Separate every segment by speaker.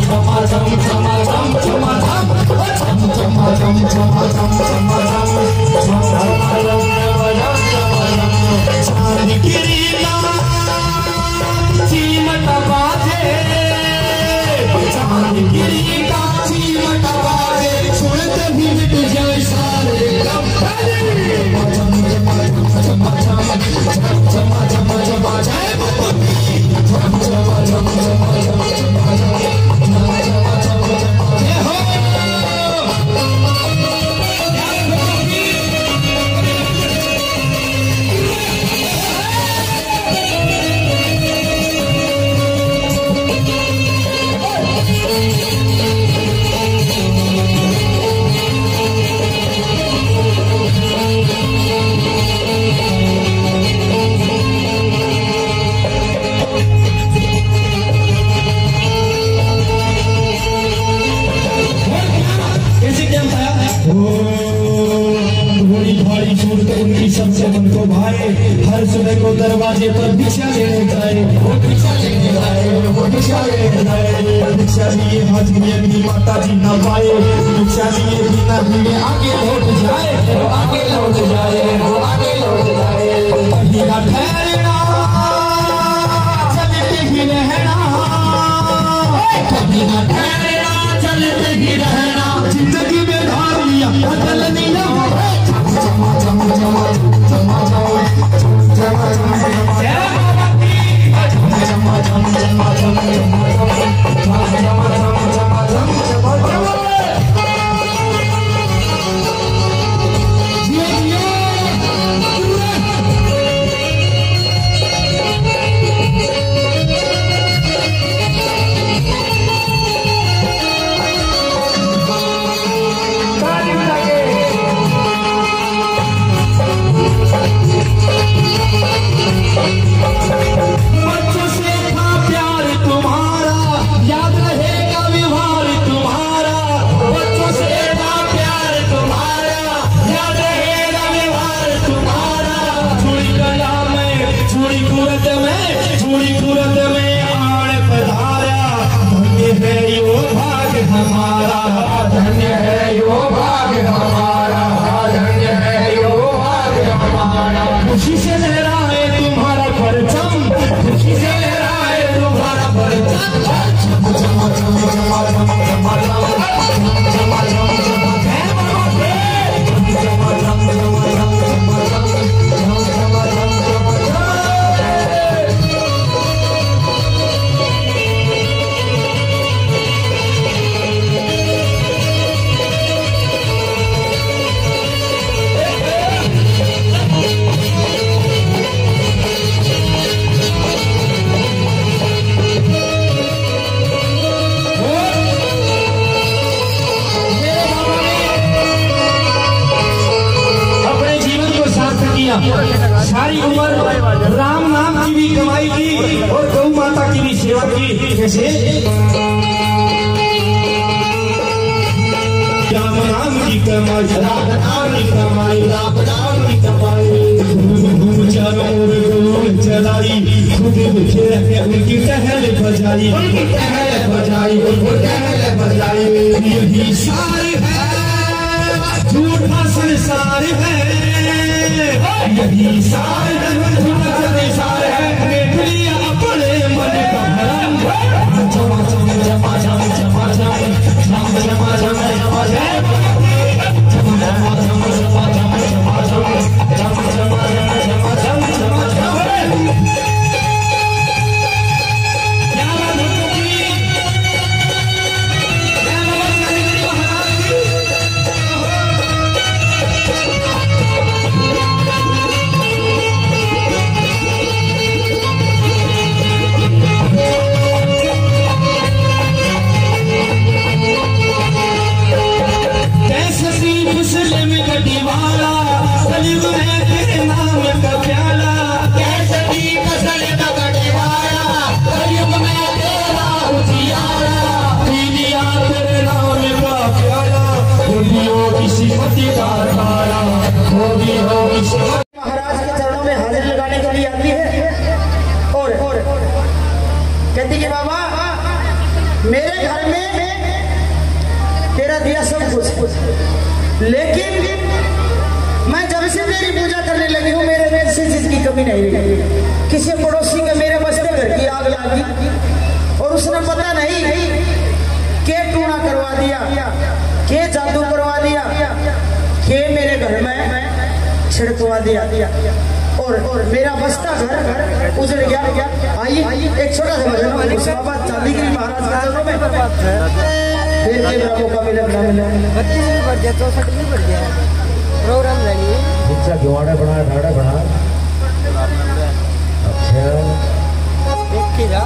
Speaker 1: सबसे मन को भाए, हर सुबह को दरवाजे पर भिक्षा लेने जाए, वो भिक्षा लेने जाए, वो भिक्षा लेने जाए। भिक्षा लिए हाथ में अपनी माता जी न पाए, भिक्षा लिए बिना भीड़े आगे लौट जाए, वो आगे लौट जाए, वो आगे लौट जाए। कहीं न ठहरना चलते ही रहना, कहीं न ठहरना चलते ही रहना। जिंदगी में धार लिया बदल नहीं होगा। खुशी से लहराए तुम्हारा परचम, खुशी से लहराए तुम्हारा सारी उम्र राम नाम की भी कमाई की और गौ माता की भी सेवा की। कैसे राम नाम की कमाई, राम नाम की कमाई, राम नाम की कमाई। घूम चारों ओर घूम चलाई, खुद मुझे उनकी टहल बजाई, उनकी टहल बजाई, उनको टहल बजाई। यही सार है झूठा संसार है, यही सार है झूठा संसार है। देख लिया अपने मन का भरम, जमा जमा जमा जमा जमा जमा जमा जमा जमा महाराज के चरणों में हाजिर लगाने के लिए आती है और कहती है बाबा
Speaker 2: मेरे घर में तेरा दिया सब कुछ, लेकिन मैं जब से तेरी पूजा करने लगी हूँ मेरे में किसी चीज की कमी नहीं रही। किसी पड़ोसी के मेरे बस्ते घर की आग लगी और उसने पता नहीं के टूणा करवा दिया, के जादू करवा दिया, के मेरे घर में छिड़कवा दिया और मेरा बस्ता घर उजड़ गया। आइए एक छोटा सा भजन उस बाबा चांदीगिरी महाराज का चरणों में फिर के ब्रह्मों का मिलन ना मिले
Speaker 3: 32 भी बढ़ गया, 64 भी बढ़ गया प्रोग्राम लगी
Speaker 1: जिसका जुआड़ा बना ढाड़ा बना। अच्छा
Speaker 3: देखिएगा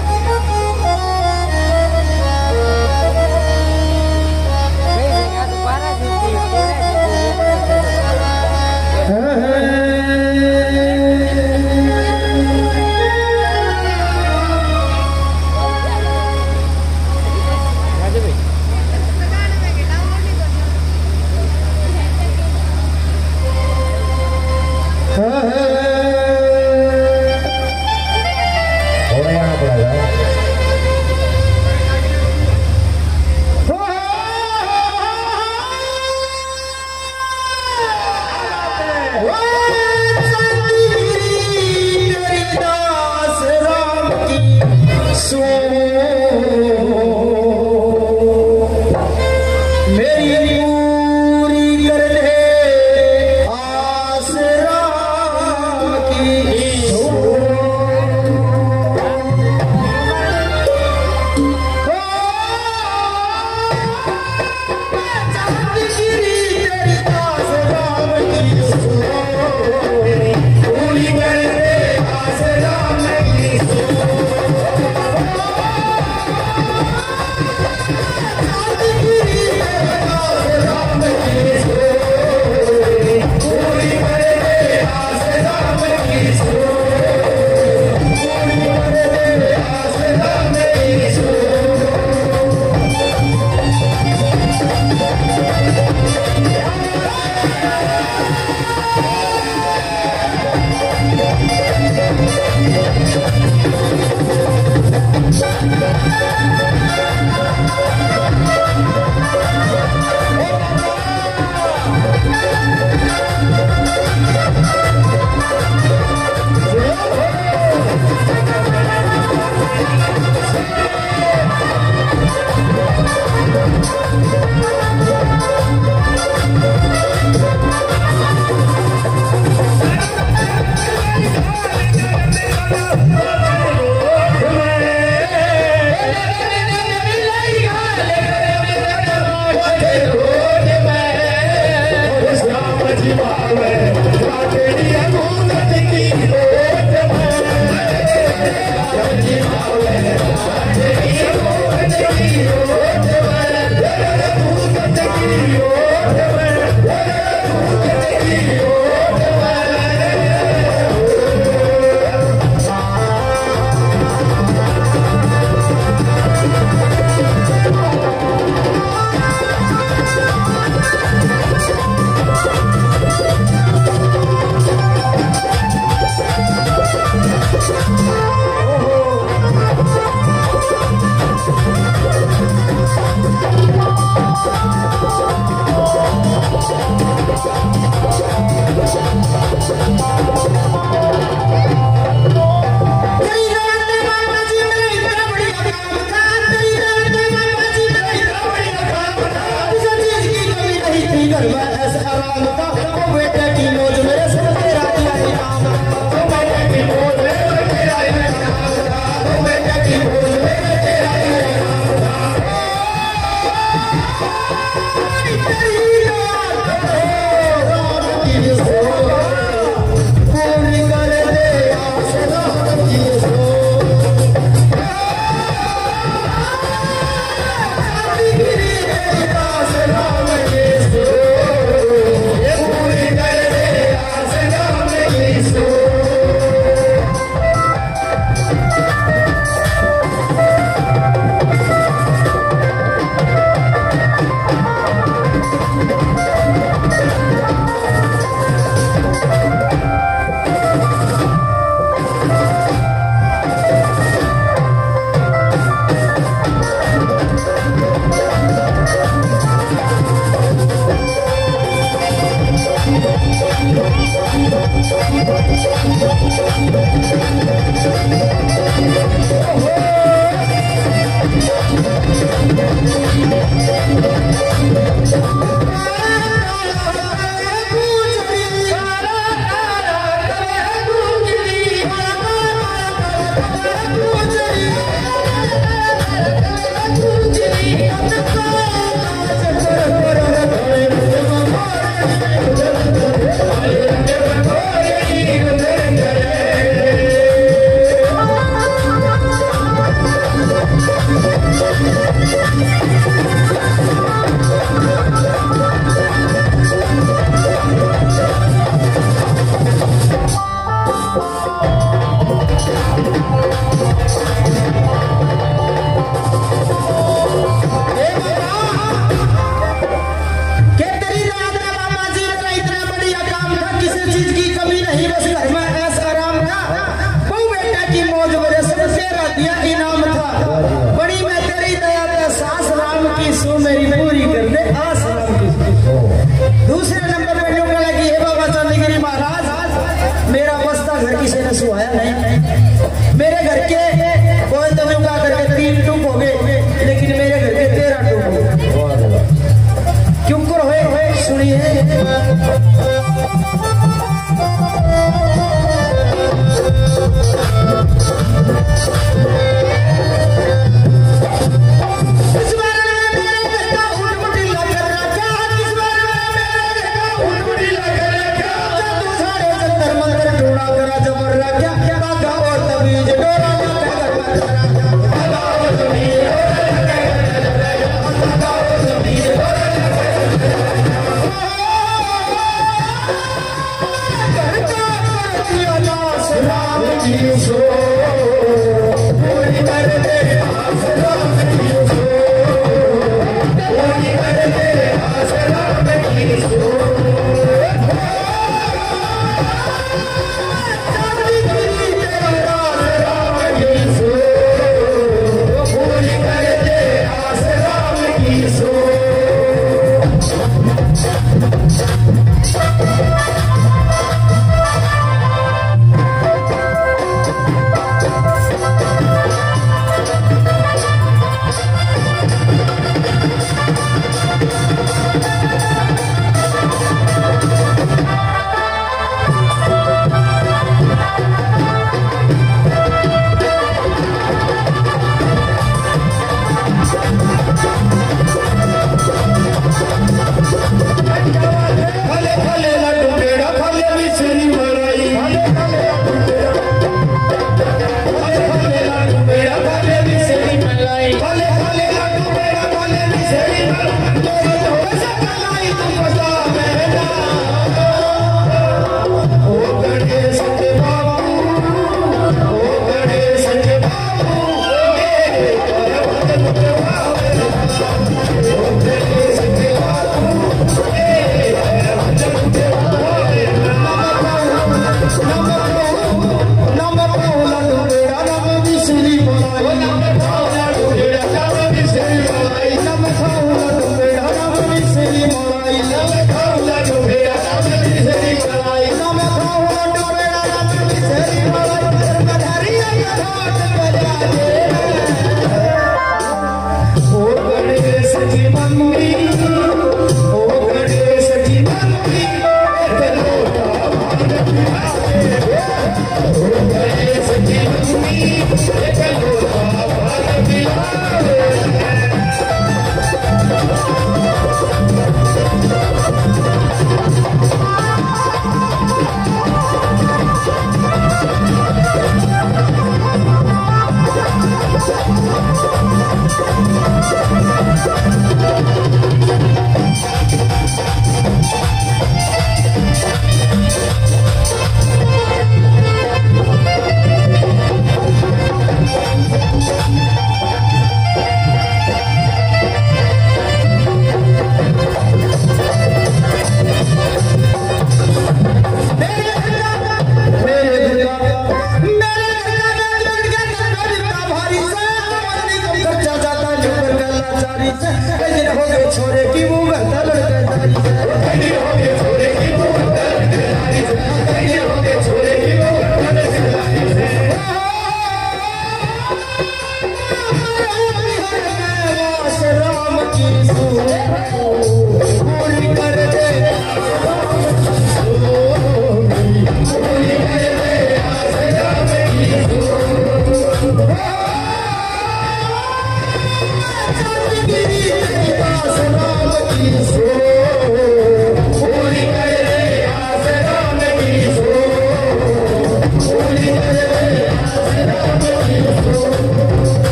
Speaker 2: बड़ी मैं तेरी दया पे सास राम की सो मेरी पूरी कर दे आस राम की। दूसरे नंबर पे यूं लगी है बाबा चंदगिरी महाराज मेरा बस्ता घर किसी ने सुहाया नहीं। मेरे घर के कोई तो यूं करके 3 टूक हो गए लेकिन मेरे घर के 13 टूक हो गए। क्यों कर होए सुनिए।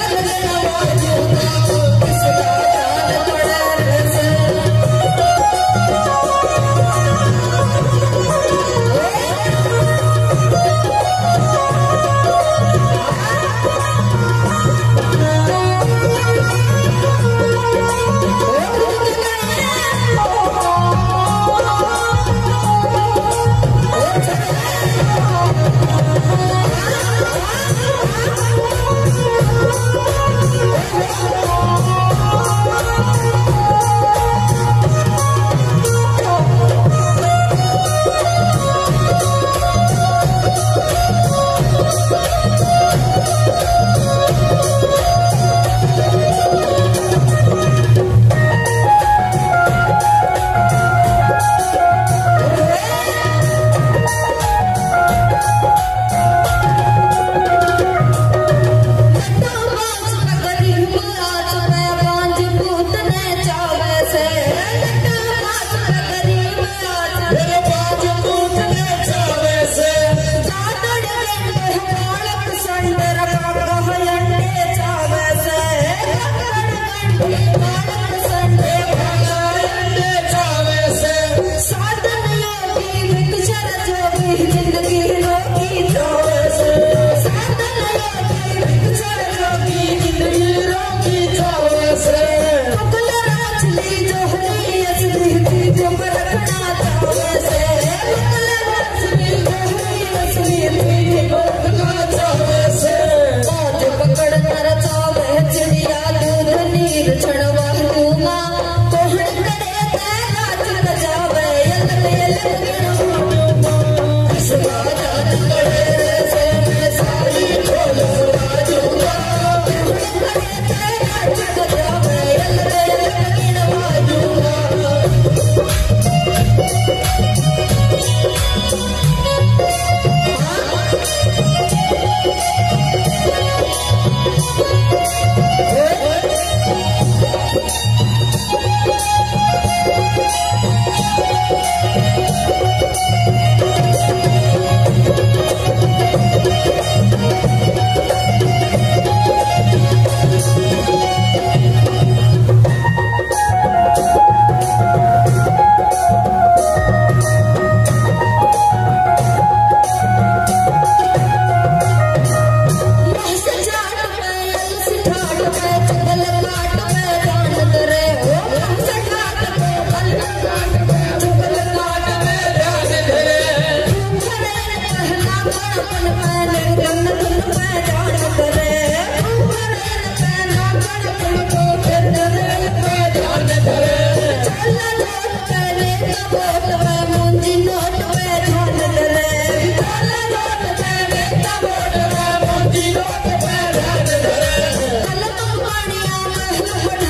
Speaker 4: Hello,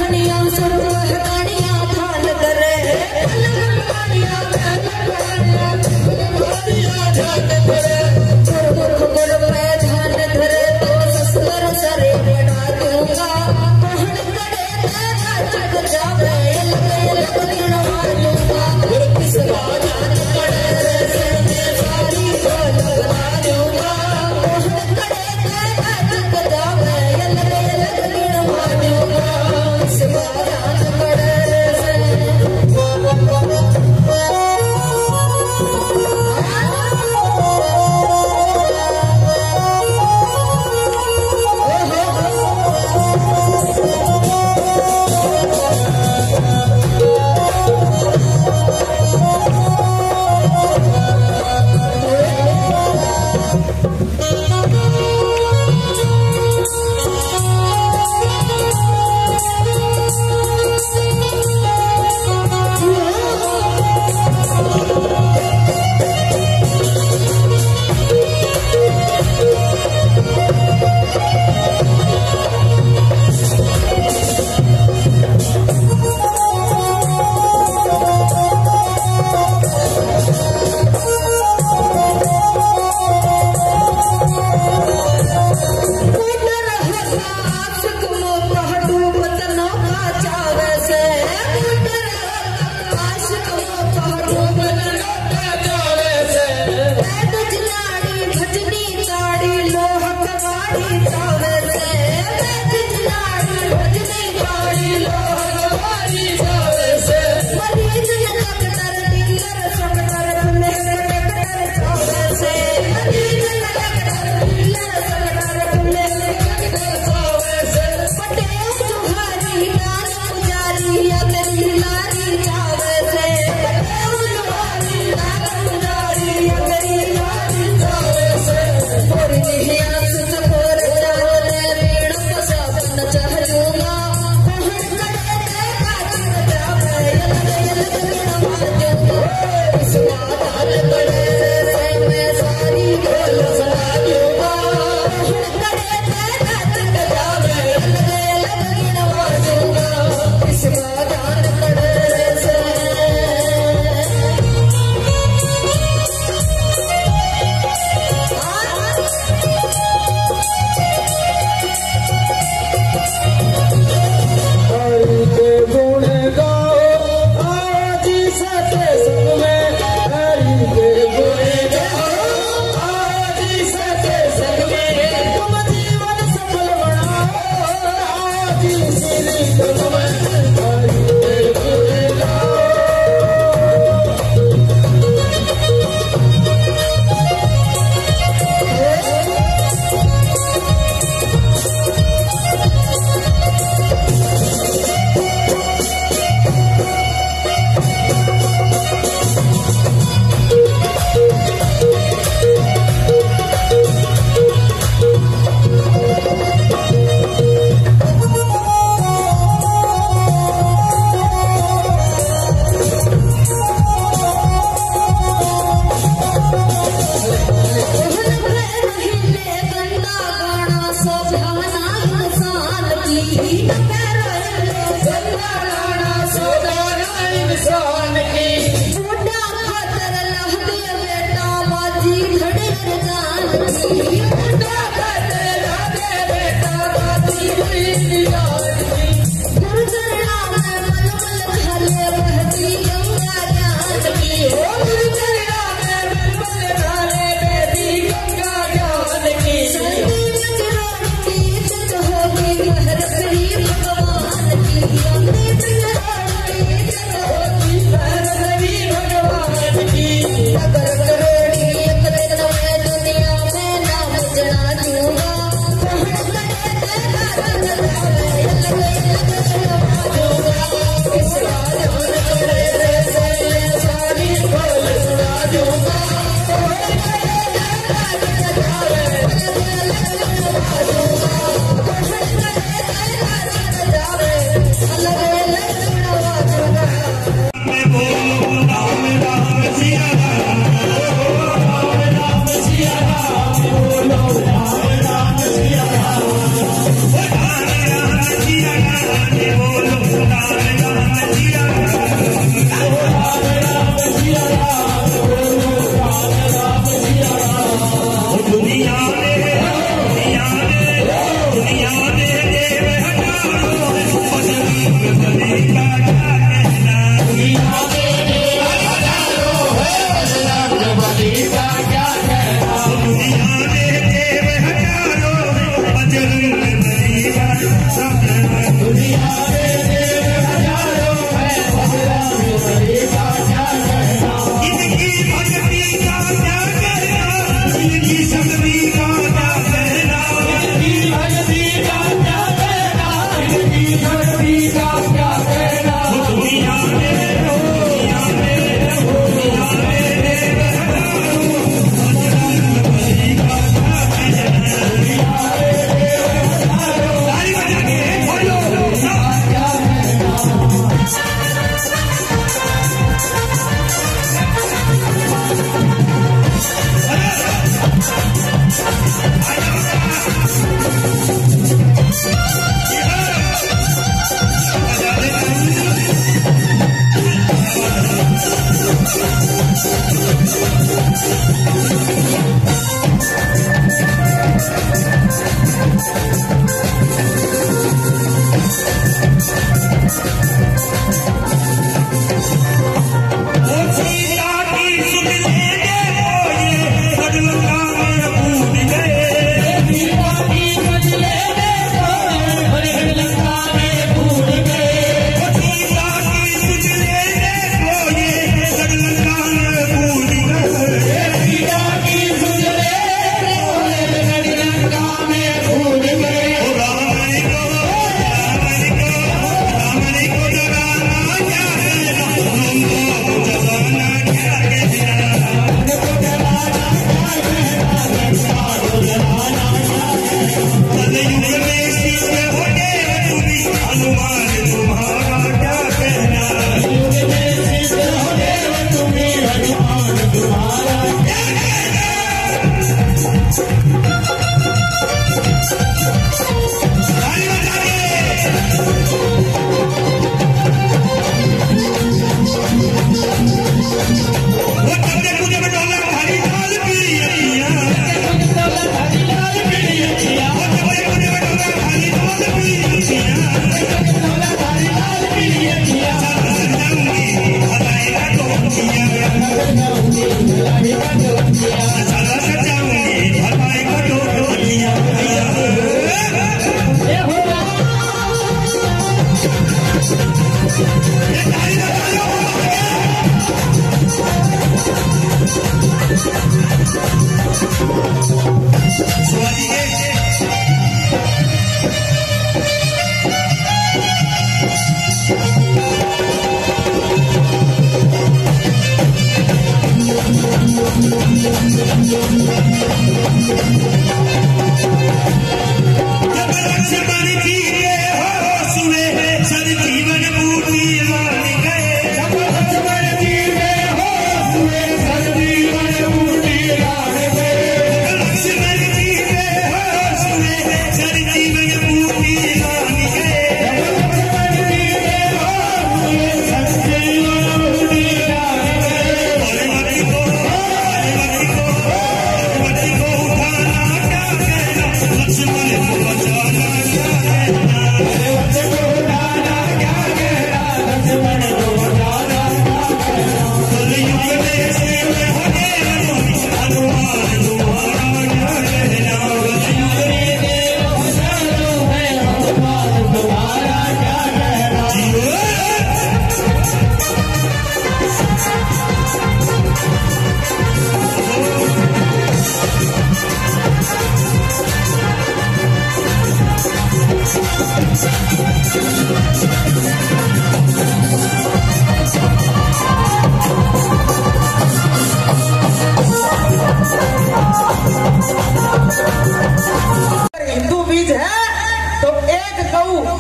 Speaker 4: दुनिया में नाम जना दूंगा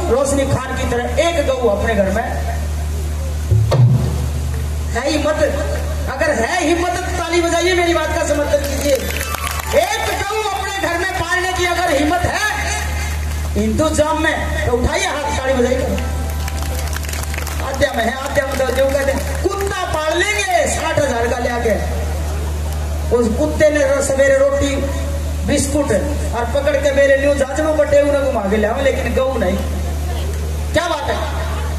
Speaker 2: रोशनी खान की तरह एक गऊ अपने घर में है हिम्मत, अगर है हिम्मत तो ताली बजाइए, मेरी बात का समर्थन कीजिए। एक गऊ अपने घर में पालने की अगर हिम्मत है हिंदू जाम में तो उठाइए हाथ, ताली बजाइए। आद्या में है, आद्या में तो जो कहते कुत्ता पाल लेंगे 60,000 का ले आके, उस कुत्ते ने सवेरे रोटी बिस्कुट और पकड़ के मेरे न्यू जांचड़ों बटे उन्हें घुमा के ले, लेकिन गऊ नहीं। क्या बात है?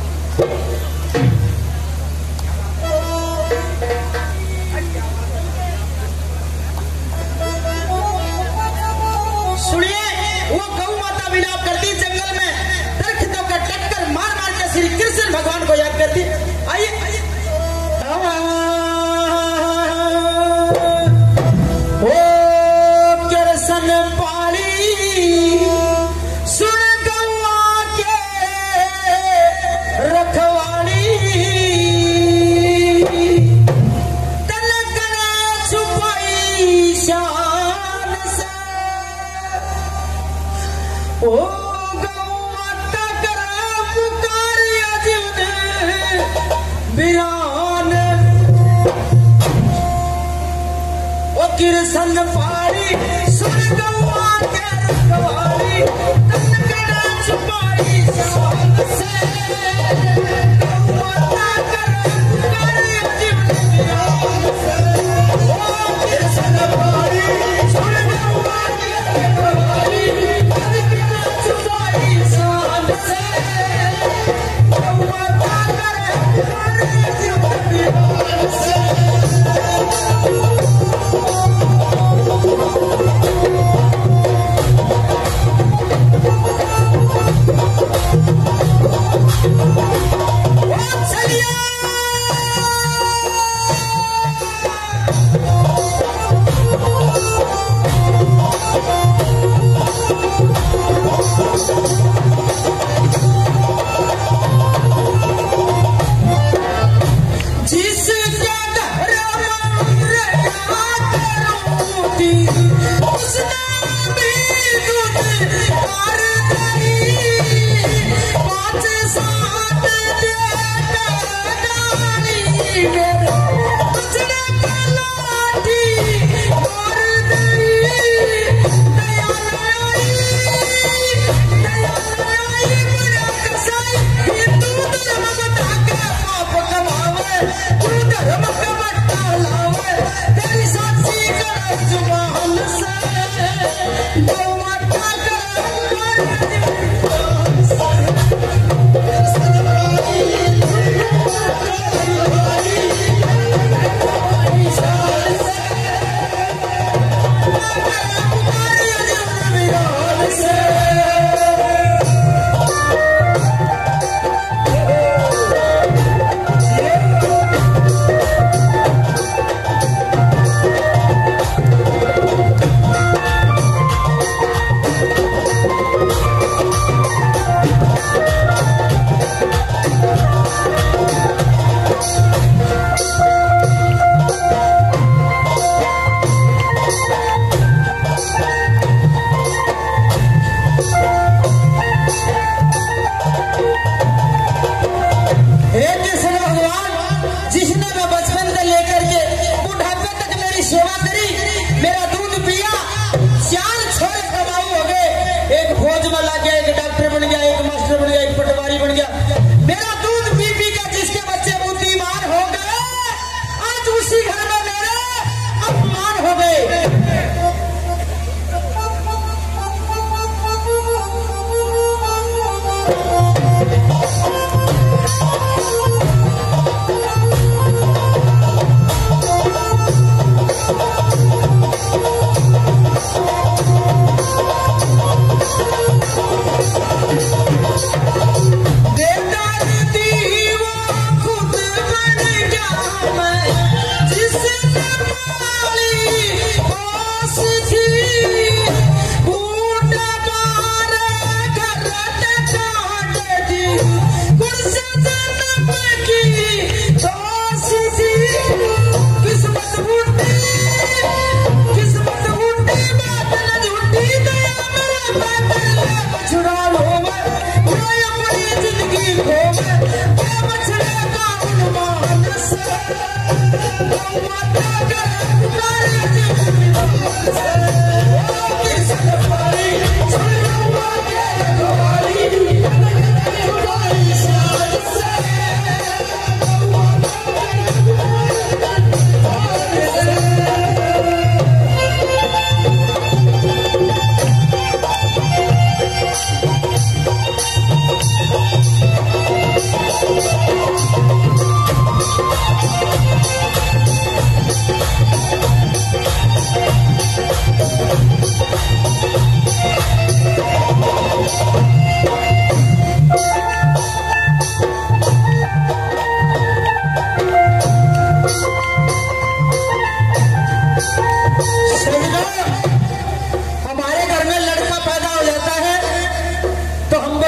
Speaker 2: सुनिए, वो गौ माता विलाप करती जंगल में, दरख्तों का टक्कर मार मार के श्री कृष्ण भगवान को याद करती। आइए ओ कृष्ण पाली सुन गौआ के रखवाली, तन कने छुपाई शान से, ओ गौ माता करा पुकार अजीवन बिरान, ओ कृष्ण पाली सुन गौआ के रखवाली, तन कने छुपाई शान से, गौ माता करा पुकार अजीवन बिरान से, ओ कृष्ण पाली सुन गौआ के रखवाली, तन कने छुपाई शान से, गौ माता करा पुकार अजीवन बिरान से।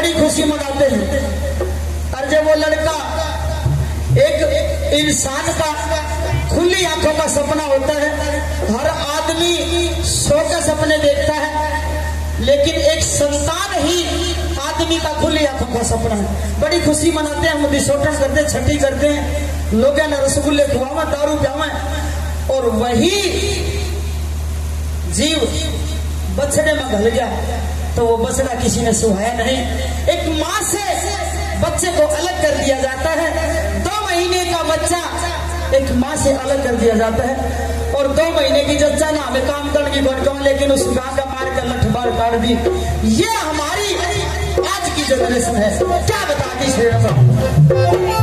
Speaker 2: बड़ी खुशी मनाते हैं। और जब वो लड़का एक इंसान का खुली आंखों का सपना होता है, हर आदमी सो के सपने देखता है, लेकिन एक संतान ही आदमी का खुली आंखों का सपना है। बड़ी खुशी मनाते हैं, हम विसर्जन करते हैं, छठी करते हैं, लोग न रसगुल्ले खुआवा, दारू पियावा, और वही जीव बछड़े में घल गया तो वो बछड़ा किसी ने सुहाया नहीं। एक माँ से बच्चे को अलग कर दिया जाता है, 2 महीने का बच्चा एक माँ से अलग कर दिया जाता है, और 2 महीने की जच्चा ना हमें काम करने की बढ़, लेकिन उस गाँव का मार कर लठ मार काट दी। ये हमारी आज की जनरेशन है, क्या बताती श्री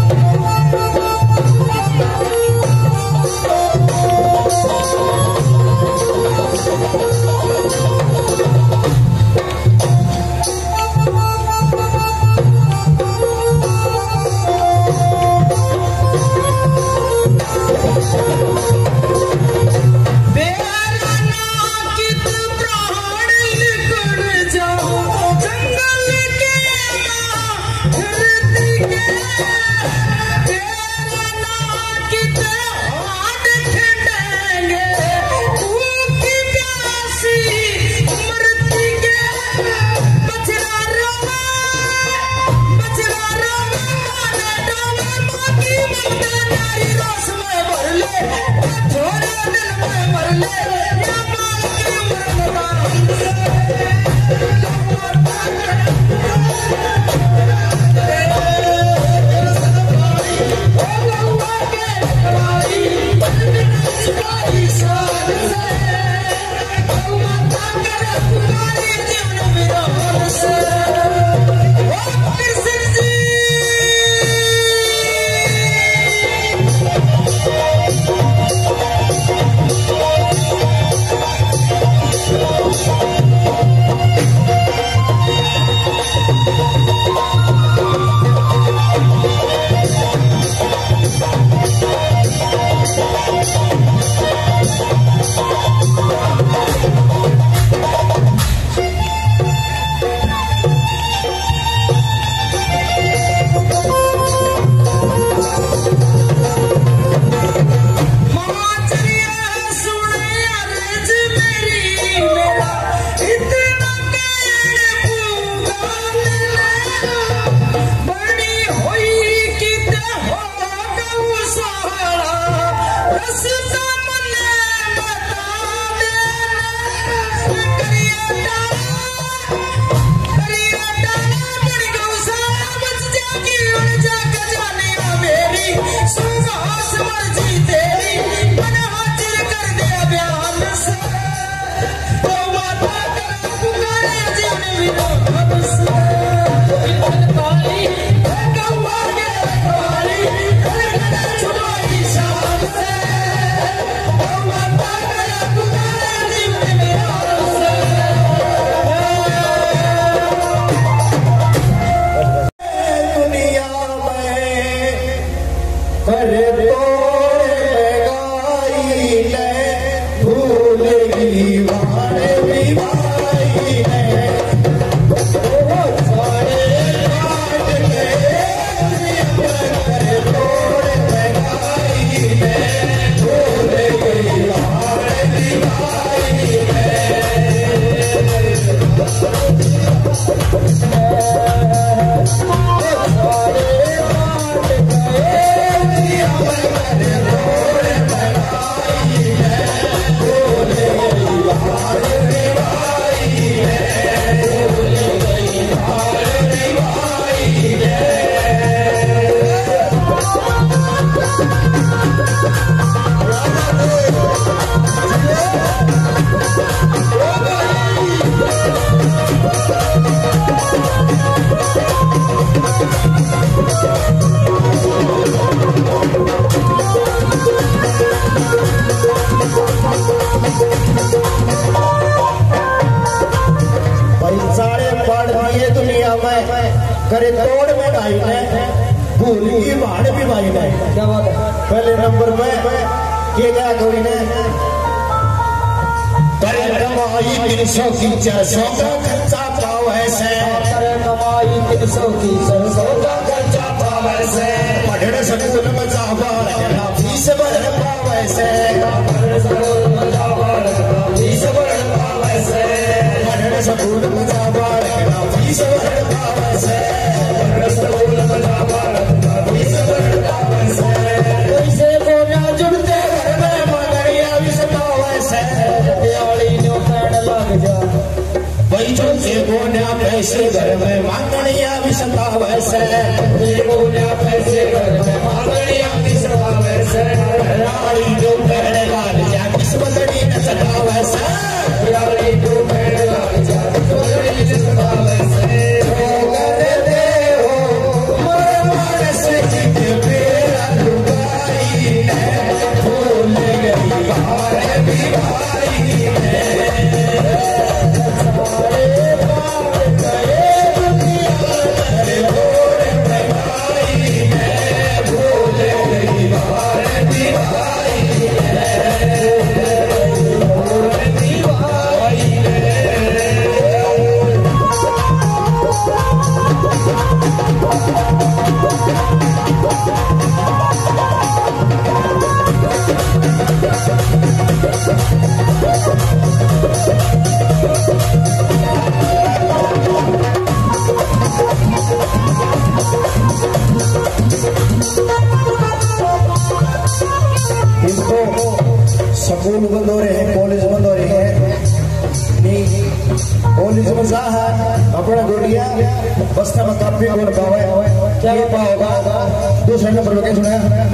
Speaker 1: करे तोड़ में ढाई ने भूल की भाड़ भी भाई ने। क्या बात है। पहले नंबर में ये क्या कोई ने करे कमाई 300 की 400 का खर्चा पाओ ऐसे करे कमाई
Speaker 2: सौखी सरसों का खर्चा पावे से
Speaker 1: पढ़ने सकूल में जावा रखना फीस बढ़ पावे से
Speaker 2: पढ़ने सकूल में जावा रखना फीस बढ़ पावे से
Speaker 1: पढ़ने सकूल में जावा रखना फीस बढ़ पावे से
Speaker 2: पढ़ने सकूल में जावा रखना फीस बढ़ पावे से कैसे बोला जुड़ते घर में मगरिया भी सतावे से दिवाली न्यू पैड लग जा
Speaker 1: बच्चों से बोना पैसे घर में मांगनिया भी सतावे से
Speaker 2: बोला पैसे घर में मांगनिया भी सतावे से
Speaker 1: राड़ी जो पहले लाल जा किस्मतड़ी न सतावे से
Speaker 2: राड़ी जो पहले लाल जा किस्मतड़ी न सतावे से
Speaker 1: करे दे हो मन से जित मेरा लुगाई ने भूल गई बाहर भी भाई ने स्कूल बंद हो रहे हैं, कॉलेज बंद हो रहे हैं, नहीं कॉलेज में जा है अपना गोलिया बस्ता में काफी कौन पावे क्या पाओगा दूसरे नंबर पे सुना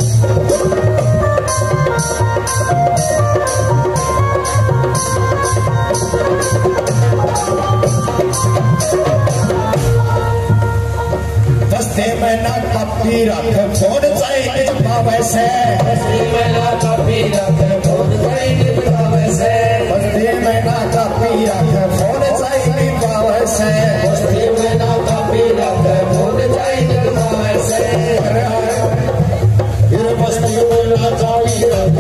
Speaker 1: दस्ते में ना कापी रख फोन चाहिए पावे से
Speaker 2: दस्ते में ना कापी रख फोन चाहिए पावे से
Speaker 1: दस्ते में ना कापी रख फोन चाहिए पावे से
Speaker 2: दस्ते में ना कापी रख फोन चाहिए पावे से
Speaker 1: फिर बस्ती में ना चाबी रख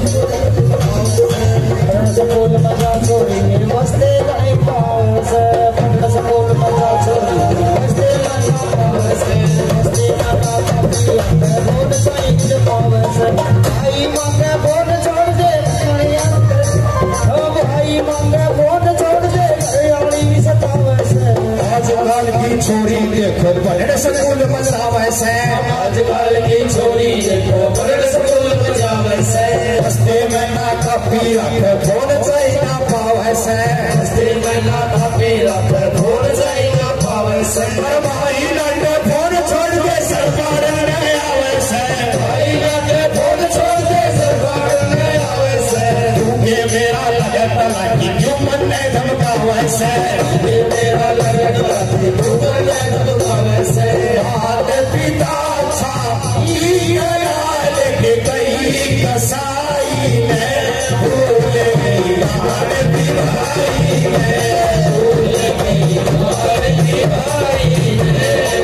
Speaker 2: स्कूल में जा छोड़ी बस्ते नहीं पावे से स्कूल में जा छोड़ी बस्ते नहीं पावे से बस्ते ना कापी रख फोन चाहिए पावे से भाई मांगे फोन छोड़ दे ओ भाई मांगे फोन छोड़ दे घरवाली भी सतावे से
Speaker 1: आजकल की छोरी देखो पढ़ने स्कूल में जावे से
Speaker 2: आजकल की छोरी देखो पढ़ने स्कूल में जावे से
Speaker 1: बस्ते में ना कापी रख फोन चाहिए ना पावे से
Speaker 2: बस्ते में ना कापी रख फोन चाहिए ना पावे से
Speaker 1: भाई लड़के फोन छोड़ के सरकार ने आवे से
Speaker 2: भाई लड़के फोन छोड़ के सरकार ने आवे से
Speaker 1: ये मेरा लगत लगी क्यों मन ने धमकावे से
Speaker 2: ये मेरा लगत लगी क्यों मन ने धमकावे से
Speaker 1: हाथ पिता था ये याद के कई कसाई ने भूल गई बाहर भी भाई ने
Speaker 2: भूल गई बाहर भी भाई ने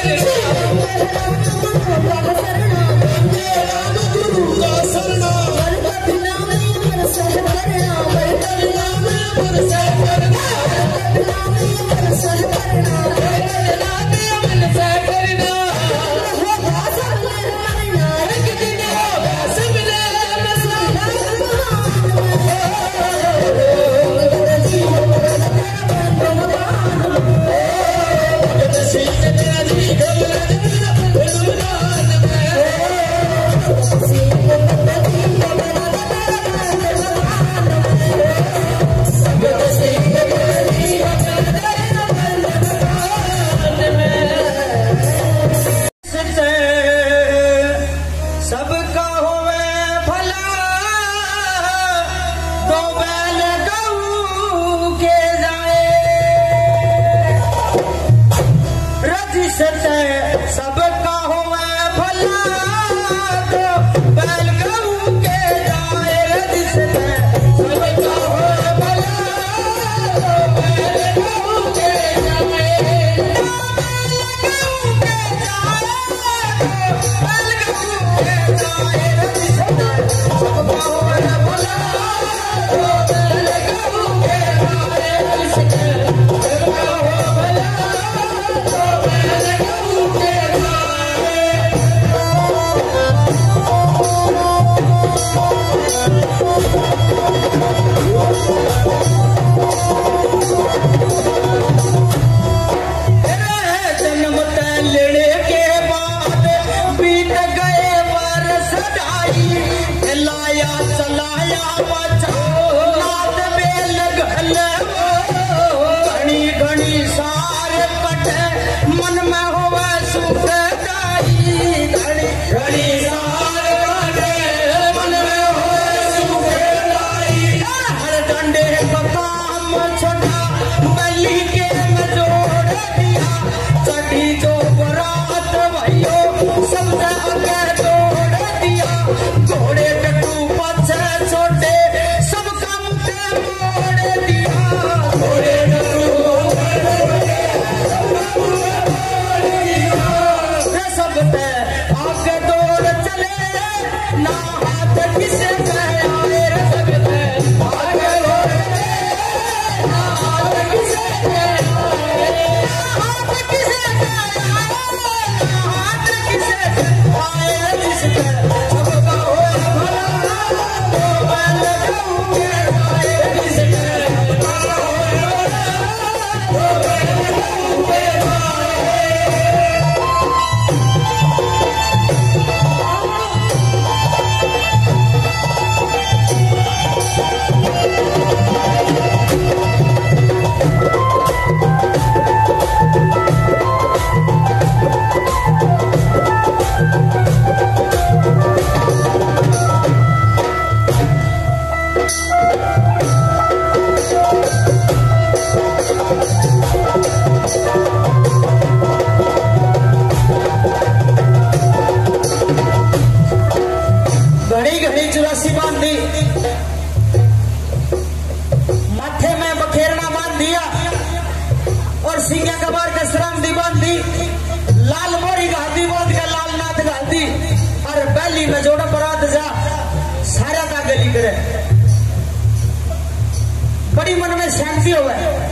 Speaker 2: बड़ी मन में शांति हो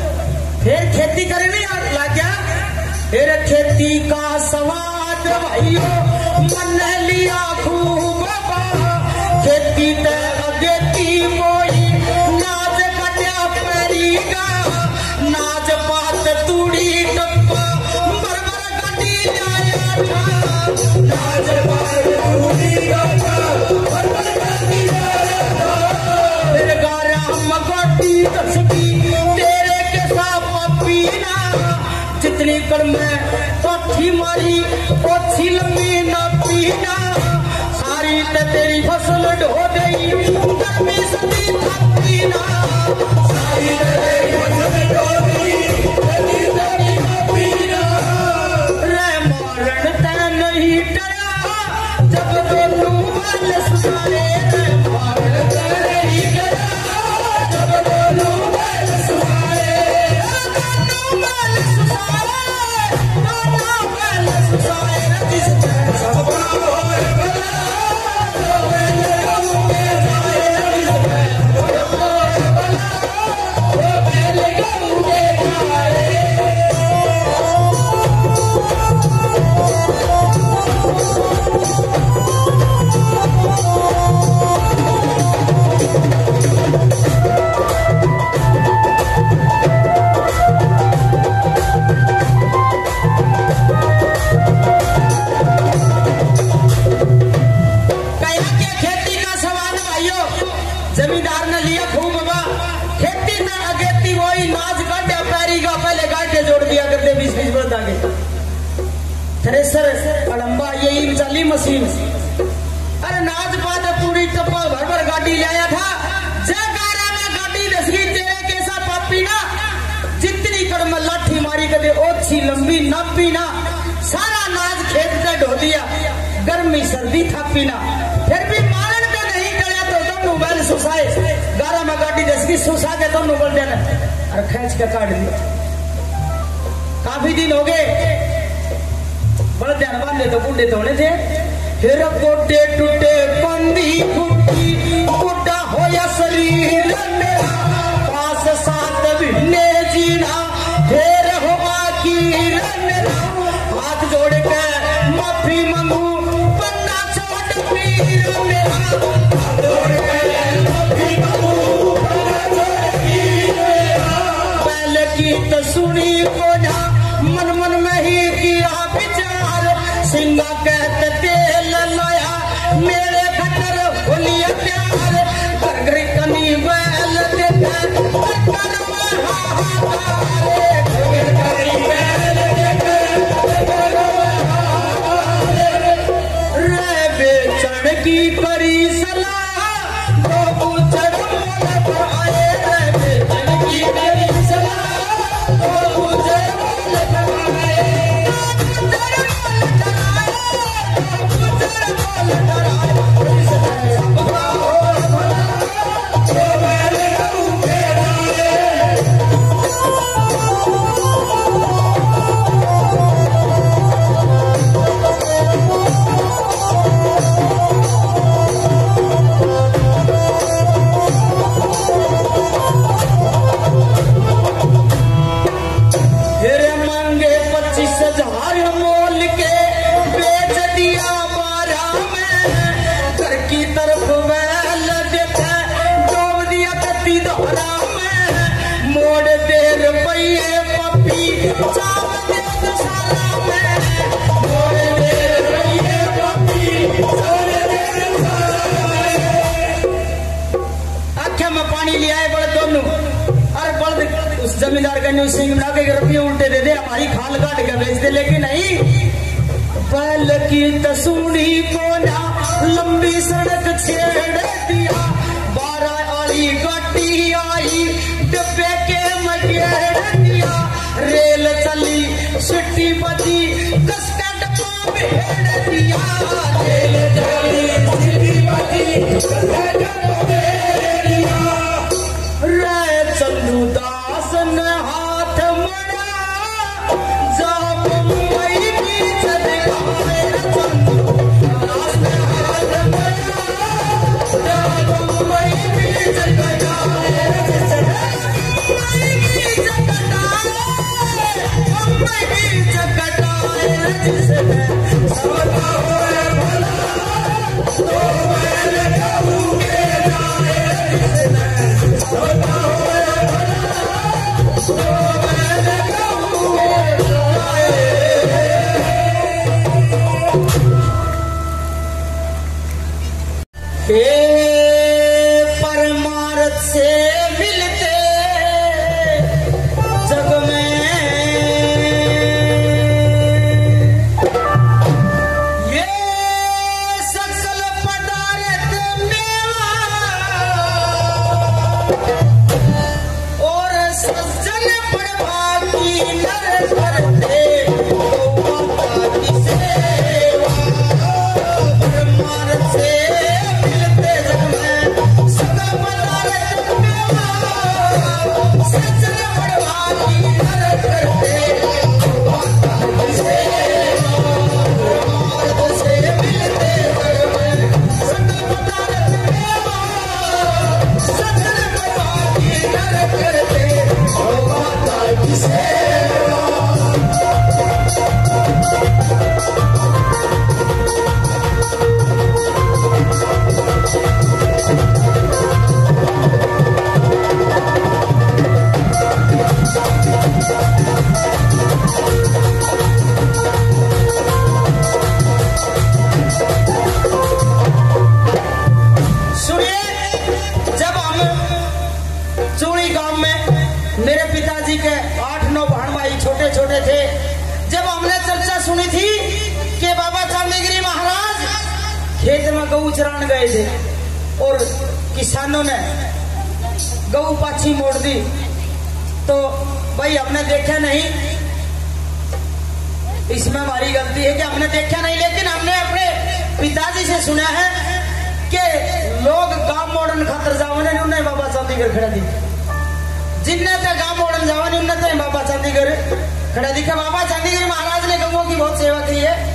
Speaker 2: फिर खेती करे नहीं लग गया। फिर खेती का स्वाद भाइयों मन लिया खूब खेती ते अगेती मोई नाच कट्या पेरीगा नाच पात तूड़ी टप्पा बरबर गड्डी आया था नाच पात तूड़ी टप्पा बरबर गड्डी आया था। फिर गारा मगोटी तस्बी तेरे के साथ पीना जितनी कर मैं पोथी मारी पोथी लंबी ना पीना सारी ते तेरी फसल ढो गई गर्मी सदी थकी ना सारी ते तेरी फसल ढो गई गर्मी सदी थकी ना। रे मारण ते नहीं डरा जब तो तू वाल सुनाए रे मारण ते नहीं डरा जब तो तू वाल सुनाए थ्रेसर अड़म्बा यही चाली मशीन। अरे नाच पाते पूरी टप्पा भर भर गाड़ी लाया था। जयकारा में गाड़ी दसगी तेरे कैसा पापी ना, जितनी कड़म लाठी मारी कदे ओछी लंबी नापी ना, सारा नाच खेत से ढो दिया, गर्मी सर्दी थापी ना, फिर भी मारन का नहीं गया तो तुम मोबाइल सुसाए, गारा में गाड़ी दसगी सुसा के तुम बोल देना और खींच के काट दिया। काफी दिन हो गए, बड़ा ध्यान बांधे तो बूढ़े तो होने थे। फिर गोटे टूटे बंदी फूटी बुढ़ा होया शरीर मेरा, पास सात महीने जीना फिर हो आखिर मेरा, हाथ जोड़ के माफी मांगू बन्ना छोड़ पीर मेरा, हाथ जोड़ के माफी मांगू बन्ना छोड़ पीर मेरा। पहले की तो सुनी को ना मन मन में ही किया विचार, सिंगा कहते तेल लाया मेरे खतर होलिया प्यार, घर घर कनी बैल देते कर में हाहाकारे, घर कनी बैल देते कर में हाहाकारे। रे बेचण की करी सलाह दो पूछड़ मोल पर आए, रे बेचण की करी सलाह दो पूछड़ मोल पर आए, जमींदार का न्यूज सिंह बना के रुपये उल्टे दे दे, हमारी खाल काट के बेच दे, लेकिन नहीं। पहल की तसूनी को ना लंबी सड़क छेड़ दिया, 12 वाली गाड़ी आई डब्बे के मगेड़ दिया, रेल चली सिटी बजी कस का डब्बा भेड़ दिया, रेल चली सिटी बजी कस का डब्बा भेड़ दिया। रे चंदू दास ने हाथ मड़ा जा मुंबई की चलगाए, चंदू दास ने हाथ मड़ा जा मुंबई की चलगाए, मुंबई की चलगाए, मुंबई की चलगाए, जिसने सबका होए भला तो मैं कहूँगे जाए, जिसने सबका होए भला तो मैं कहूँगे जाए। परमार्थ से मिलते जग में ये सकल पदार्थ मेवा और सज्जन प्रभागी नर करते माता की सेवा। परमार्थ से मिलते जग में सकल पदार्थ मेवा गऊ चरान गए थे और किसानों ने गऊ पाछी मोड़ दी, तो भाई हमने देखा नहीं, इसमें हमारी गलती है कि हमने देखा नहीं, लेकिन हमने अपने पिताजी से सुना है कि लोग गांव मोड़न खातर जावने उन्हें बाबा चांदीगर खड़ा दी, जिनने तो गांव मोड़न जावने उन्हें तो बाबा चांदीगर खड़ा दिखा। बाबा चांदीगर महाराज ने गऊओं की बहुत सेवा की है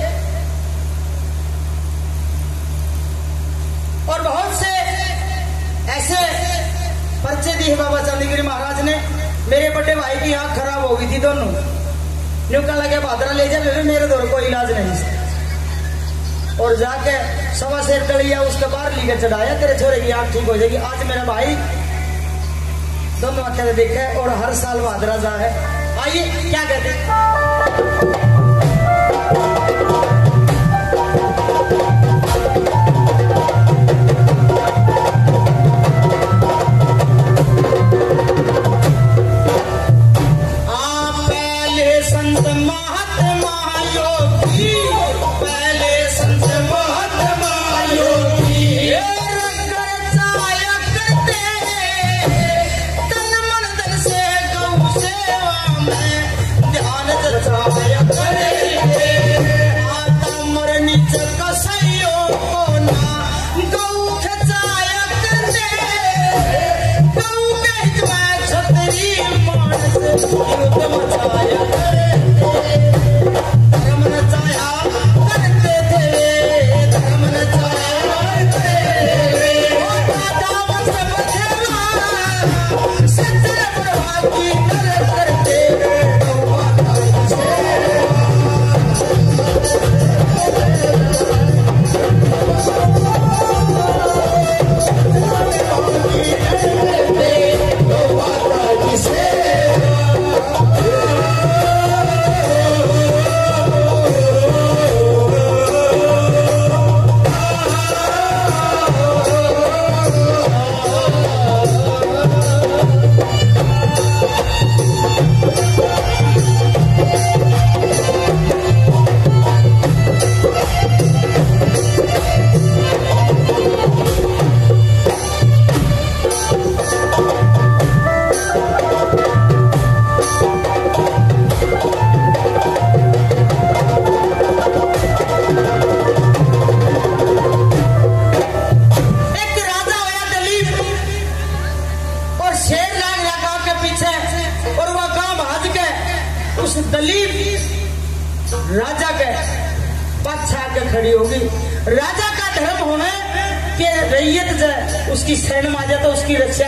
Speaker 2: और बहुत से ऐसे पर्चे दिए बाबा चांदीगिरी महाराज ने। मेरे बड़े भाई की आंख खराब हो गई थी दोनों, न्यूका लगे भादरा ले जाए, मेरे दौर कोई इलाज नहीं, और जाके सवा शेर डलिया उसके बाहर लेकर चढ़ाया, तेरे छोरे की आंख ठीक हो जाएगी। आज मेरा भाई दोनों आंखें देखे और हर साल भादरा जा है। आइए क्या कहते हैं। राजा के पाछा के खड़ी होगी। राजा का धर्म होना कि रैयत जाए उसकी शरण में आ जाए तो उसकी रक्षा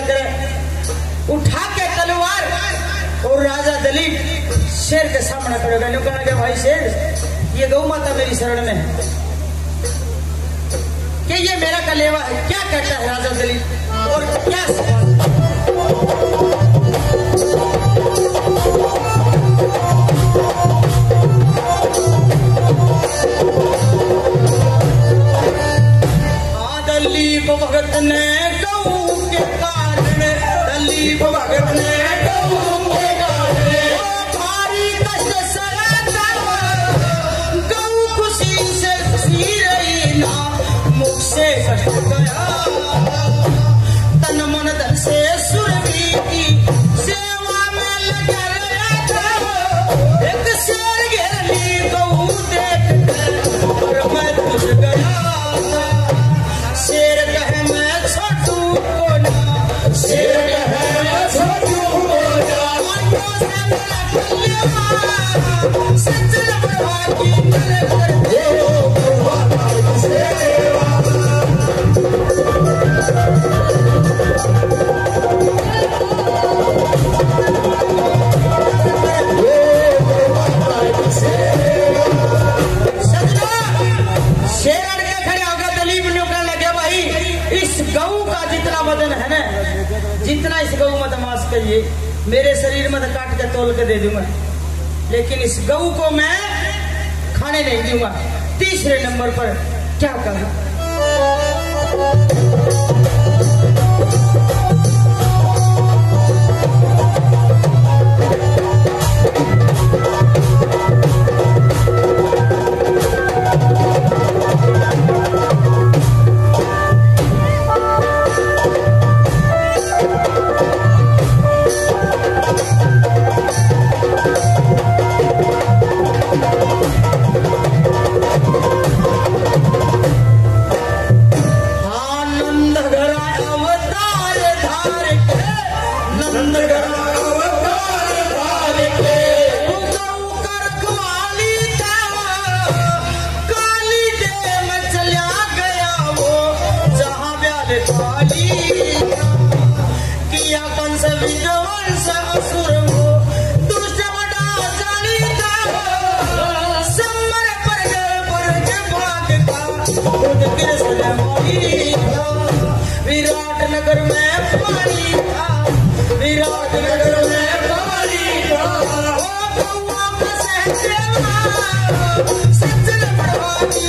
Speaker 2: करे। उठा के तलवार और राजा दलीप शेर के सामने खड़ेगा। यूं कहना कि भाई शेर, ये गौ माता मेरी शरण में है कि ये मेरा कलेवा है। क्या कहता है राजा दलीप और क्या सवाल? दलीप भगत ने गऊ के कारण, दलीप भगत ने गऊ के कारण भारी कष्ट सहा, गऊ खुशी से सी रही ना, मुख से कष्ट गया, तन मन धन से सुरभि की सेवा में लगा रहा। एक शेर घेरली गऊ देख कर मैं तुझ गया। शेर कहे मैं छोटू को ना, शेर कहे मैं छोटू को ना, सच्चल प्रभा की करे करते हो प्रभा की सेवा। शेर अड़ के खड़े हो गए। दलीप ने कहने लगे भाई इस गऊ का जितना वजन है ना, जितना इस गऊ में तमाश करिए, मेरे शरीर में तो काट के तोल के दे दूंगा, लेकिन इस गऊ को मैं खाने नहीं दूंगा। तीसरे नंबर पर क्या कहा? पाली किया कंस विध्वंस असुर हो दुष्ट बड़ा जानी था संवर पर भाग का खुद कृष्ण मोही था विराट नगर में पानी था विराट नगर में पानी था ओ गौआ का सहदेवा सज्जन प्रभाती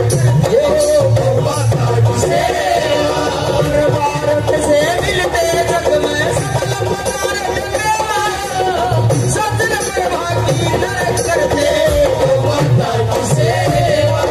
Speaker 2: भारत से मिलते जग में सकल पदार्थ देवा सज्जन प्रभाती नरक करते माता की सेवा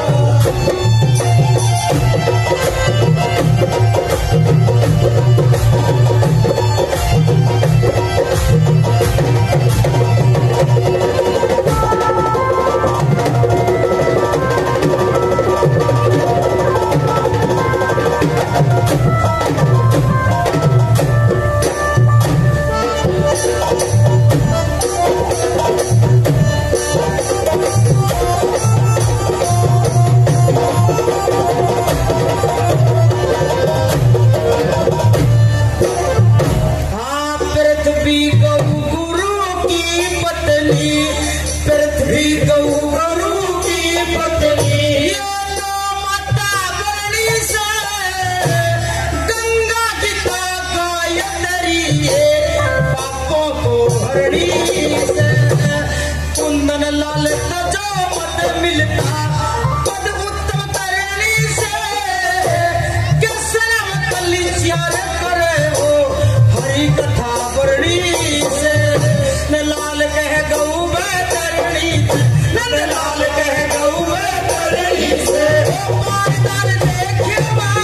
Speaker 2: कुंदन लाल जो मत मिलता पद उत्तम करनी से किसने कली चार करे हो हरि कथा वर्णी से न लाल कह गौ बैतरणी नंद लाल कह गौ बैतरणी से पारदार देखे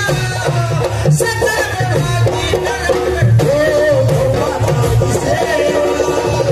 Speaker 2: सदर भागी नरक हो माता की सेवा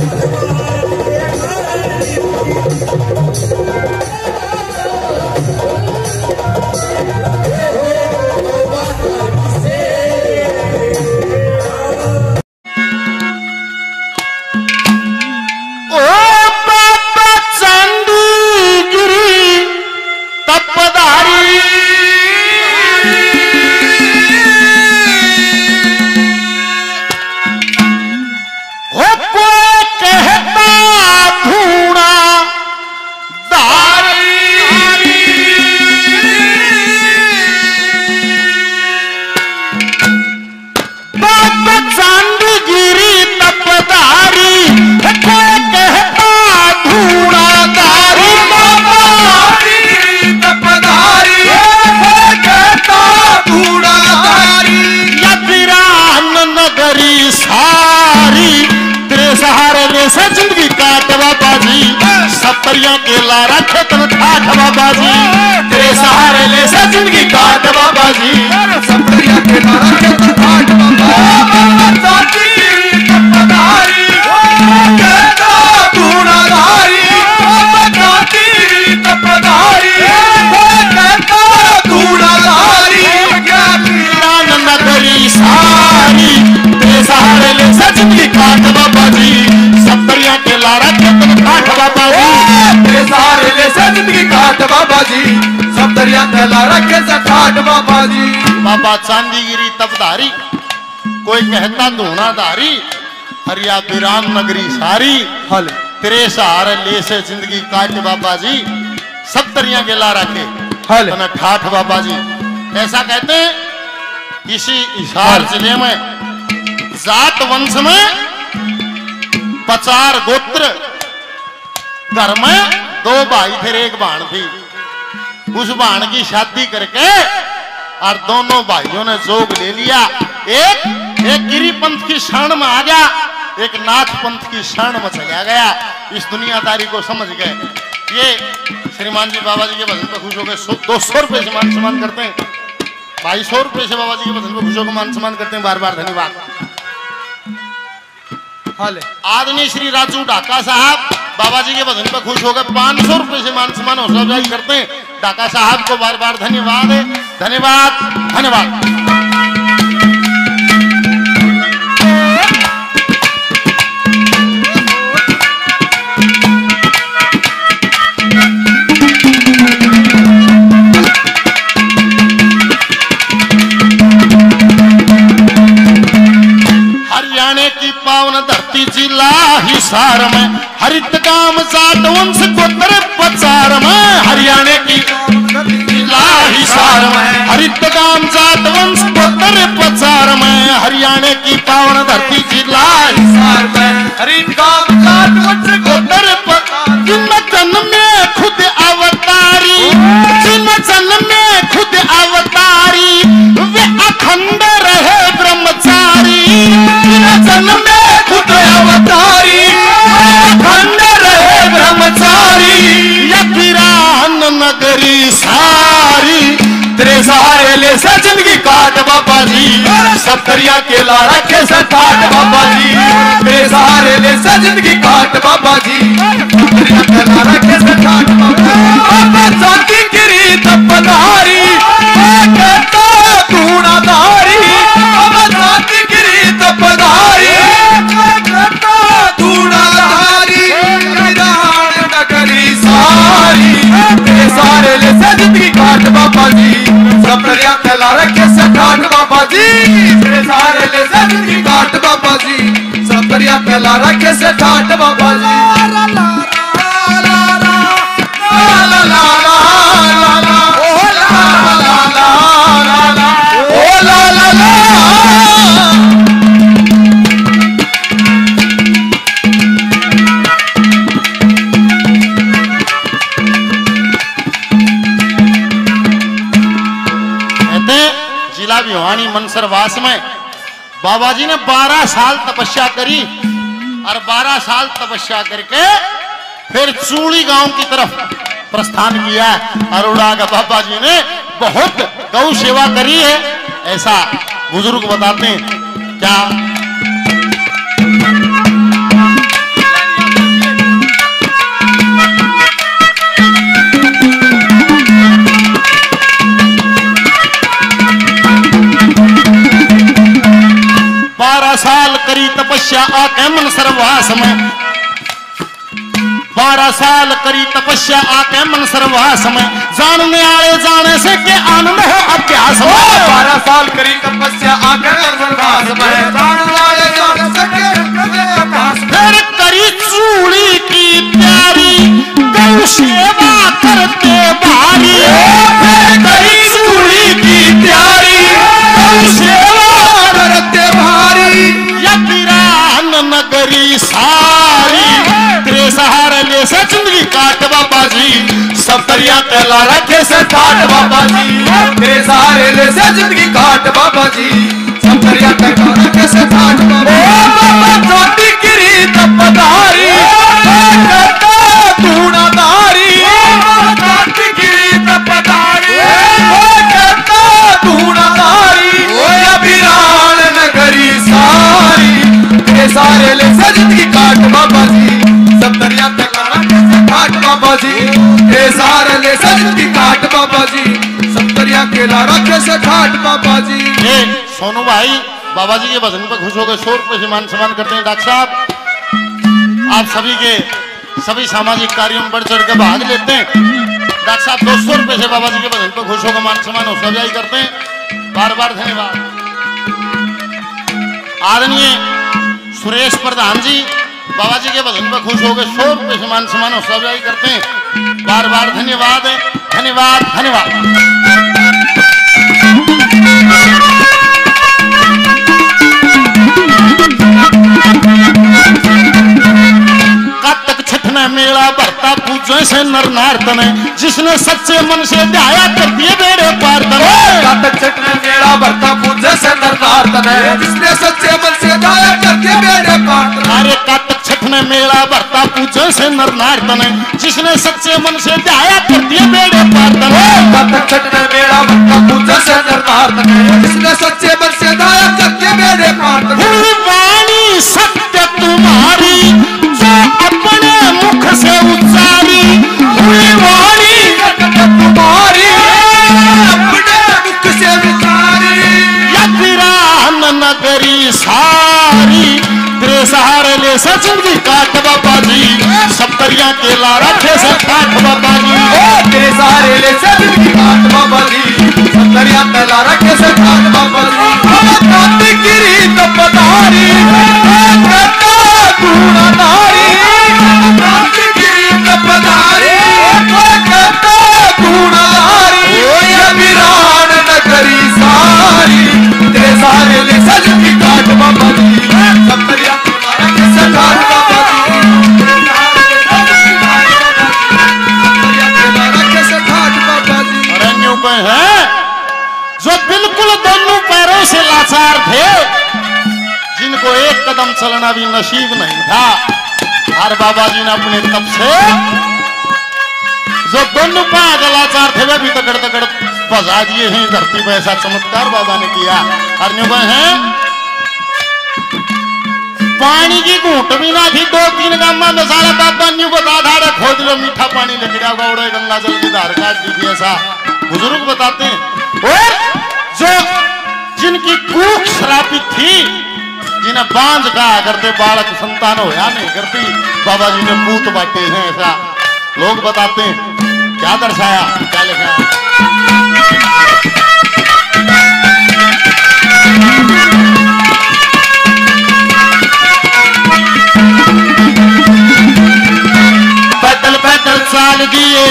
Speaker 4: जिंदगी काटवा बाजी सपरिया के लारा खेतन ठाठवा बाजी तेरे सहारे ले से जिंदगी काटवा बाजी सपरिया के लारा खेतन ठाठवा बाजी तपदारी कहता धूणाधारी बताती तपदारी कहता धूणाधारी नगरी सारी तेरे सहारे ले से जिंदगी काटवा बाजी सपरिया के लारा खेतन ठाठवा बाजी तेरे सहारे ले से जिंदगी काटवा बाजी सब दरिया के लारा के से ठाठवा बाजी बाबा चांदीगिरी तपधारी कोई कहता धूणाधारी हरिया बिराम नगरी सारी हल तेरे सहारे ले से जिंदगी काटवा बाजी सब दरिया के लारा के हल ठाठवा बाजी ऐसा कहते हैं किसी हिसार जिले में जाट वंश में 50 गोत्र घर में 2 भाई थे एक बहन थी उस बहन की शादी करके और दोनों भाइयों ने जोग ले लिया एक गिरी पंथ की शरण में आ गया एक नाथ पंथ की शरण में चला गया इस दुनियादारी को समझ गए ये श्रीमान जी बाबा जी के भजन पर खुश हो गए 200 रुपए से मान सम्मान करते हैं 250 रुपए से बाबा जी के भजन पर खुश होकर मान सम्मान करते हैं बार बार धन्यवाद आदमी श्री राजू ढाका साहब बाबा जी के भजन पर खुश होकर 500 रुपए से मान सम्मान हौसला अफजाई करते हैं ढाका साहब को बार बार धन्यवाद धन्यवाद धन्यवाद हिसार में, हरित काम जाट वंश गोत्र पचार में, हरियाणा की जिला हिसार में, हरित काम जाट वंश गोत्र पचार में, हरियाणा की पावन धरती जिला हिसार में, हरित काम जाट वंश गोत्र पचार, जिन जन्म में खुद अवतारी, जिन जन्म में खुद अवतारी, वे अखंड रहे ब्रह्मचारी, जिन जन्म में खुद अवतारी, अखंड रहे ब्रह्मचारी, यकीरान नगरी सारी, तेरे सहारे ले से जिंदगी काट बाबा जी, सत्तरिया के लारा के से काट बाबा जी, तेरे सहारे ले से जिंदगी काट बाबा जी, सत्तरिया के लारा के से काट बाबा जी, बाबा शांति गिरी तपधारी, कहता धूणाधारी, बाबा शांति गिरी तपधारी, कहता धूणाधारी, वीरान नगरी सारी, तेरे सहारे ले से जिंदगी काट बाबा जी, सत्तरिया के लारा के से काट बाबा जी, तेरे सहारे ले से जिंदगी काट बाबा जी, सत्तरिया के लारा के से काट बाबा जी, ला ला ला ला ओ ला ला ला ओ ला ला ला। जिला भिवानी मनसरवास में बाबा जी ने 12 साल तपस्या करी और 12 साल तपस्या करके फिर चूड़ी गांव की तरफ प्रस्थान किया। अरोड़ा का बाबा जी ने बहुत गौ सेवा करी है, ऐसा बुजुर्ग बताते हैं। क्या साल करी तपस्या आके मनसरवास में, 12 साल करी तपस्या आके मनसरवास में, जानने आए जाने से के आनंद है अभ्यास में, 12 साल करी तपस्या आके मनसरवास में, जानने आए जाने से के अभ्यास में, फिर करी चूड़ी की प्यारी गौ सेवा करते भारी, फिर करी चूड़ी की प्यारी गौ सेवा करते भारी, यकीरान नगरी सारी, तेरे सहारे ले से जिंदगी काट बाबा जी, सत्तरिया के लारा के से काट बाबा जी, तेरे सहारे ले से जिंदगी काट बाबा जी, सत्तरिया के लारा के से काट बाबा जी, ज्योति गिरी तपधारी, कहता धूणाधारी, ज्योति गिरी तपधारी, कहता धूणाधारी, वीरान नगरी सारी, तेरे सहारे ले से जिंदगी काट बाबा जी, सत्तरिया के लारा के से काट बाबा जी, तेरे सहारे ले से जिंदगी काट बाबा जी, सत्तरिया के लारा के से काट बाबा जी। सोनू भाई बाबा जी के भजन पर खुश होकर 100 रुपए से मान सम्मान करते हैं। डॉक्टर साहब आप सभी के सभी सामाजिक कार्यों में बढ़ चढ़ कर भाग लेते हैं। डॉक्टर साहब 200 रुपए से बाबा जी के भजन पर खुश होकर मान सम्मान और सजाई करते हैं। बार बार धन्यवाद। आदरणीय सुरेश प्रधान जी बाबा जी के भजन पर खुश होकर 100 रुपए से मान सम्मान और सजाई करते हैं। बार बार धन्यवाद, धन्यवाद, धन्यवाद। कातक छठ में मेला भरता पूजे से नर नारतन, जिसने सच्चे मन से ध्याया कर दिए बेड़े पार तन। कातक छठ में मेला भरता पूजे से नर नारतन, जिसने सच्चे मन से ध्याया कर दिए बेड़े पार तन। अरे कातक छठ में मेला भरता पूजे से नर नारतन, जिसने सच्चे मन से ध्याया कर दिए बेड़े पार तन। कातक छठ में मेला भरता पूजे से नर नारतन, जिसने सच्चे मन से ध्याया कर दिए बेड़े पार तन। हुई वाणी सत्य तुम्हारी जो अपने मुख से उच्चारी, हुई वाणी सत्य तुम्हारी अपने मुख से उच्चारी, यकीरान नगरी सारी, तेरे सहारे ले से जिंदगी काट बाबा जी, सत्तरिया के लारा के से काट बाबा जी, तेरे सहारे ले से जिंदगी काट बाबा जी, सत्तरिया के लारा के से काट बाबा जी। गिरी तपधारी, कहता धूणाधारी, सहारे ले जिंदगी काट बाबा जी सत्तरिया के लारा कैसे ठाठ बाबा जी
Speaker 5: है जो बिल्कुल दोनों पैरों से लाचार थे, जिनको एक कदम चलना भी नसीब नहीं था। और बाबा जी ने अपने तप से जो दोनों पैर लाचार थे वे भी तकड़ तकड़ बजा दिए हैं धरती पर। ऐसा चमत्कार बाबा ने किया। और न्यू है पानी की घूंट भी ना थी, 2-3 गामा में सारा बाबा न्यू बता धारा खोद लो मीठा पानी लेके जाओ उड़े गंगा जल की धार काट दी थी। ऐसा बुजुर्ग बताते हैं। और जो जिनकी कूख श्रापित थी, जिन्हें बांझ कहा करते, बालक संतान होया नहीं करती, बाबा जी ने पूत बांटे हैं। ऐसा लोग बताते हैं। क्या दर्शाया, क्या लिखा है? पैदल पैदल चाल दिए,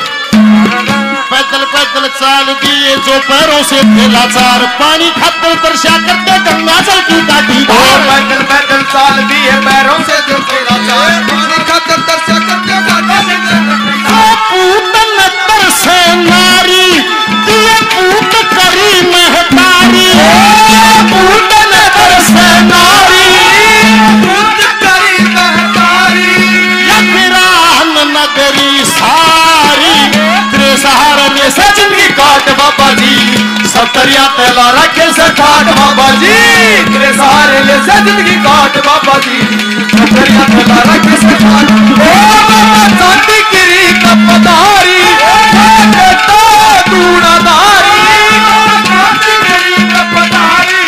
Speaker 5: पैदल पैदल चाल दिए जो पैरों से थे लाचार, पानी खातर तरसा करते गंगा जल की काटी धार।
Speaker 4: पैदल पैदल चाल दिए पैरों से जो थे लाचार, पानी खातर तरसा करते गंगा जल की धार।
Speaker 5: पूतन तरसे नारी दिए पूत करी महतारी, पूतन तरसे नारी
Speaker 4: पूत करी महतारी,
Speaker 5: या वीरान नगरी सारी, तेरे सहारे में से जिंदगी काट बाबा जी सत्तरिया तेला रखे से ठाट बाबा जी,
Speaker 4: तेरे सहारे ले से जिंदगी काट बाबा जी सत्तरिया तेला रखे से ठाट। ओ बाबा शांति गिरी कपदारी तो दूनादारी, शांति गिरी कपदारी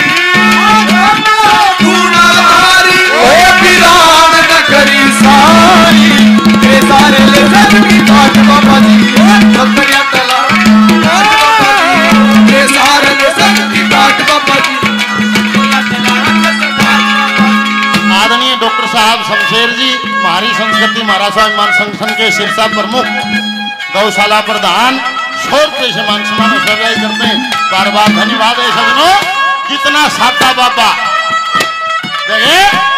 Speaker 4: दूनादारी, ओ वीरान नगरी सारी, तेरे सहारे ले से जिंदगी काट बाबा जी सत्तरिया तेला
Speaker 5: आदरणीय डॉक्टर साहब शमशेर जी, हमारी संस्कृति महाराज स्वाभिमान संगठन के शीर्षा प्रमुख, गौशाला प्रधान, 100 रुपये से मान सम्मान करते हैं। बार बार धन्यवाद है सजनों। कितना साता बाबा देखे,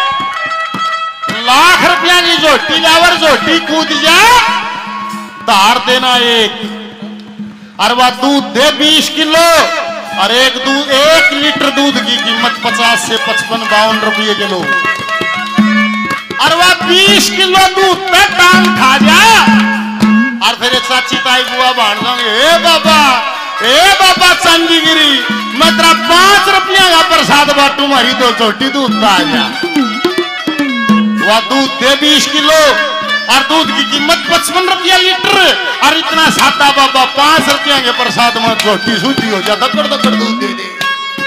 Speaker 5: लाख रुपया की जोटी जावर जोटी कूद जा, धार देना एक, और वह दूध दे 20 किलो, और 1 लीटर दूध की कीमत 50 से 55-52 रुपये किलो, और वह 20 किलो दूध पे टांग खा जा। और फिर चाची ताई बुआ भाण जाएंगे, ए बाबा चंदीगिरी, मैं तेरा 5 रुपया का प्रसाद बांटू, मारी 2 छोटी दूध का आ जा। वह दूध दे 20 किलो, और दूध की कीमत 55 रुपया लीटर, और इतना साता बाबा 5 रुपया के प्रसाद में छोटी सूची हो जा, दकड़ दकड़ दूध दे दे।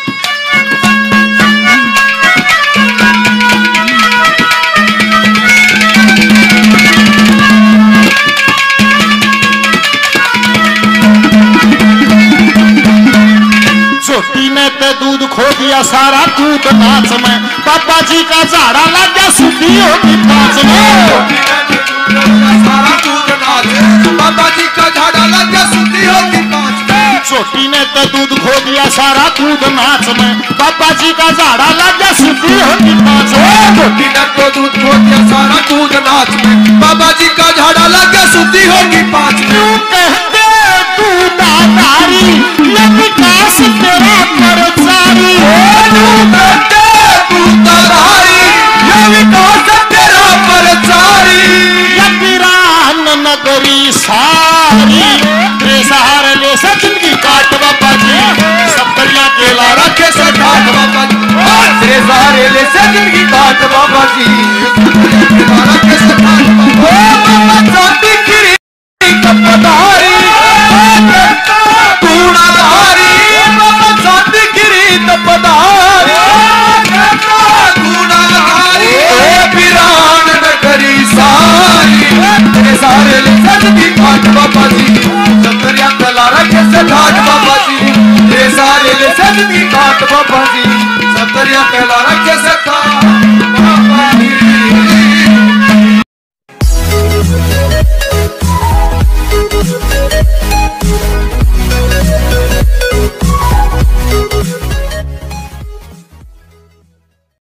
Speaker 5: छोटी ने ते दूध खो दिया सारा दूध नाच में, बाबा जी का झाड़ा लग गया सुधी होगी 5 में।
Speaker 4: सारा दूध नाच बाबा जी का झाड़ा लग गया सुधी होगी 5 में।
Speaker 5: छोटी ने तो दूध खो दिया सारा दूध नाच में, बाबा जी का झाड़ा लग गया सुधी होगी 5 में।
Speaker 4: छोटी ने तो दूध खो दिया सारा दूध नाच में, बाबा जी का झाड़ा लग गया सुधी होगी 5 में।
Speaker 5: क्यों कहते तू दादारी, ये विकास तेरा परचारी,
Speaker 4: क्यों कहते तू दादारी, ये विकास तेरा परचारी,
Speaker 5: ये वीरान नगरी सारी, तेरे सहारे ले से जिंदगी काट बाबा जी सत्तरिया के लारा
Speaker 4: रखे से ठाट बाबा जी, तेरे सहारे ले से जिंदगी काट बाबा जी रखे से ठाट बाबा। शांति गिरी कपदारी दूनादारी, शांति गिरी कपदारी दूनादारी, वीरान नगरी सारी, तेरे सहारे ले से जिंदगी काट बाबा जी सत्तरिया तेला रखे से ठाट बाबा जी, तेरे सहारे ले से जिंदगी काट बाबा जी सत्तरिया तेला